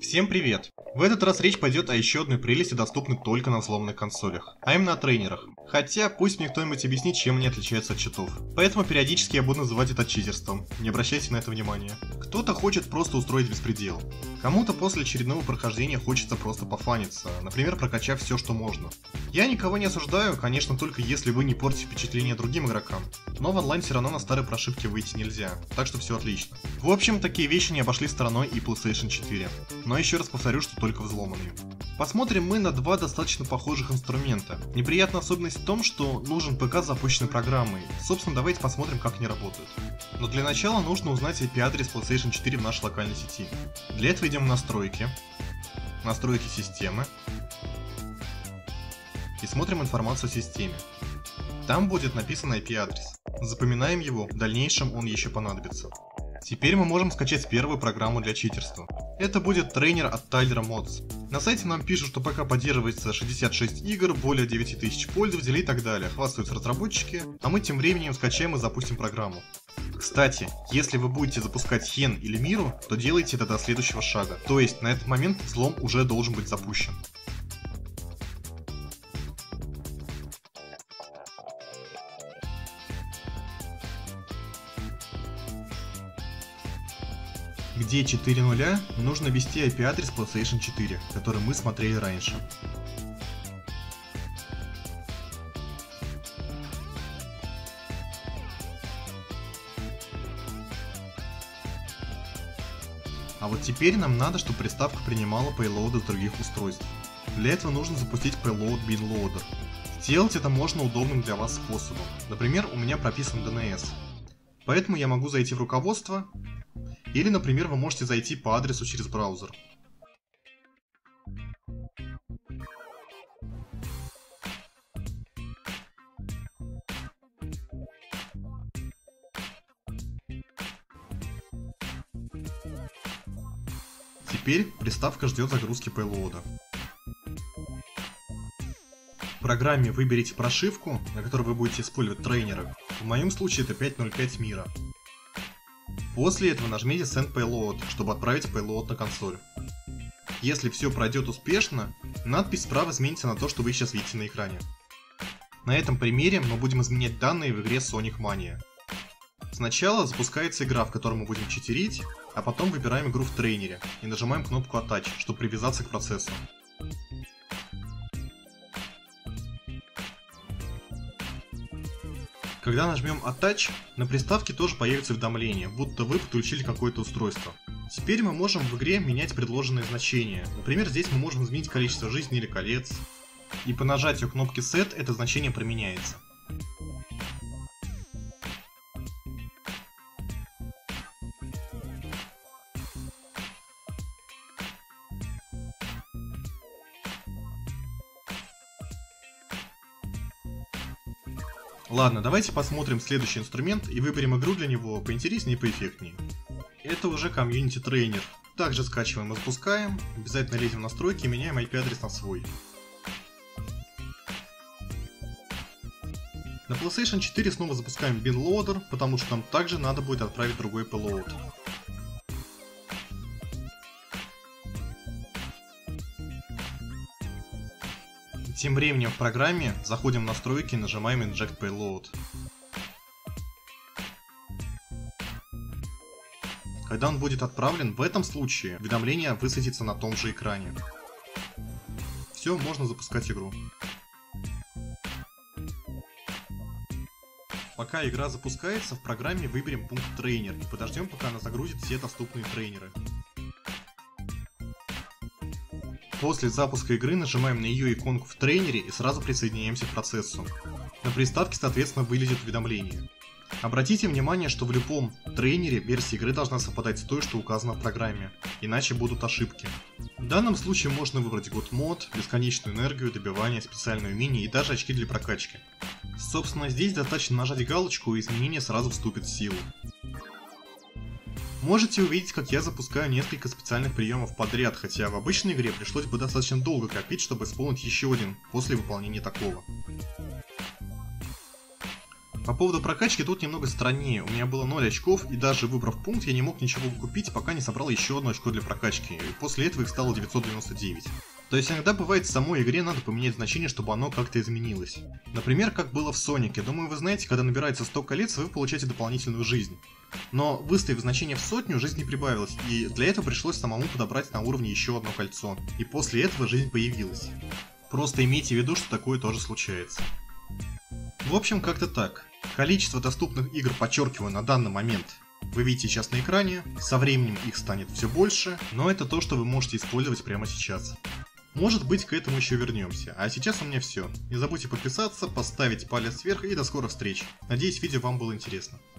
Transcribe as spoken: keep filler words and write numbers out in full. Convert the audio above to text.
Всем привет! В этот раз речь пойдет о еще одной прелести, доступной только на взломанных консолях, а именно о трейнерах. Хотя, пусть мне кто-нибудь объяснит, чем они отличаются от читов. Поэтому периодически я буду называть это читерством, не обращайте на это внимания. Кто-то хочет просто устроить беспредел. Кому-то после очередного прохождения хочется просто пофаниться, например, прокачав все, что можно. Я никого не осуждаю, конечно, только если вы не портите впечатление другим игрокам. Но в онлайн все равно на старой прошивке выйти нельзя, так что все отлично. В общем, такие вещи не обошли стороной и PlayStation четыре. Но еще раз повторю, что только взломанные. Посмотрим мы на два достаточно похожих инструмента. Неприятная особенность в том, что нужен ПК с запущенной программой. Собственно, давайте посмотрим, как они работают. Но для начала нужно узнать ай пи-адрес PlayStation четыре в нашей локальной сети. Для этого идем в настройки, настройки системы и смотрим информацию о системе. Там будет написан ай пи-адрес. Запоминаем его, в дальнейшем он еще понадобится. Теперь мы можем скачать первую программу для читерства. Это будет трейнер от Tyler Mods. На сайте нам пишут, что ПК поддерживается шестьдесят шесть игр, более девять тысяч пользователей и так далее. Хвастаются разработчики, а мы тем временем скачаем и запустим программу. Кстати, если вы будете запускать Хен или Миру, то делайте это до следующего шага. То есть на этот момент взлом уже должен быть запущен. Где четыре нуля, нужно ввести ай пи-адрес PlayStation четыре, который мы смотрели раньше. А вот теперь нам надо, чтобы приставка принимала пейлоуды с других устройств. Для этого нужно запустить Payload Bin Loader. Сделать это можно удобным для вас способом. Например, у меня прописан ди эн эс. Поэтому я могу зайти в руководство. Или, например, вы можете зайти по адресу через браузер. Теперь приставка ждет загрузки пейлоуда. В программе выберите прошивку, на которой вы будете использовать трейнеры. В моем случае это пять ноль пять Мира. После этого нажмите Send Payload, чтобы отправить payload на консоль. Если все пройдет успешно, надпись справа изменится на то, что вы сейчас видите на экране. На этом примере мы будем изменять данные в игре Sonic Mania. Сначала запускается игра, в которой мы будем читерить, а потом выбираем игру в трейнере и нажимаем кнопку Attach, чтобы привязаться к процессу. Когда нажмем Attach, на приставке тоже появится уведомление, будто вы подключили какое-то устройство. Теперь мы можем в игре менять предложенные значения. Например, здесь мы можем изменить количество жизней или колец. И по нажатию кнопки Set это значение променяется. Ладно, давайте посмотрим следующий инструмент и выберем игру для него поинтереснее и поэффектнее. Это уже комьюнити трейнер. Также скачиваем и запускаем, обязательно лезем в настройки и меняем ай пи-адрес на свой. На PlayStation четыре снова запускаем Bin Loader, потому что нам также надо будет отправить другой payload. Тем временем в программе заходим в настройки и нажимаем Inject Payload. Когда он будет отправлен, в этом случае уведомление высветится на том же экране. Все, можно запускать игру. Пока игра запускается, в программе выберем пункт трейнер и подождем, пока она загрузит все доступные трейнеры. После запуска игры нажимаем на ее иконку в трейнере и сразу присоединяемся к процессу. На приставке, соответственно, вылезет уведомление. Обратите внимание, что в любом трейнере версия игры должна совпадать с той, что указано в программе, иначе будут ошибки. В данном случае можно выбрать God Mode, бесконечную энергию, добивание, специальные умения и даже очки для прокачки. Собственно, здесь достаточно нажать галочку и изменение сразу вступит в силу. Можете увидеть, как я запускаю несколько специальных приемов подряд, хотя в обычной игре пришлось бы достаточно долго копить, чтобы исполнить еще один после выполнения такого. По поводу прокачки тут немного страннее. У меня было ноль очков, и даже выбрав пункт, я не мог ничего купить, пока не собрал еще одно очко для прокачки. И после этого их стало девятьсот девяносто девять. То есть иногда бывает в самой игре надо поменять значение, чтобы оно как-то изменилось. Например, как было в Сонике. Думаю, вы знаете, когда набирается сто колец, вы получаете дополнительную жизнь. Но выставив значение в сотню, жизнь не прибавилась, и для этого пришлось самому подобрать на уровне еще одно кольцо. И после этого жизнь появилась. Просто имейте в виду, что такое тоже случается. В общем, как-то так. Количество доступных игр, подчеркиваю, на данный момент вы видите сейчас на экране, со временем их станет все больше, но это то, что вы можете использовать прямо сейчас. Может быть, к этому еще вернемся. А сейчас у меня все. Не забудьте подписаться, поставить палец вверх и до скорых встреч. Надеюсь, видео вам было интересно.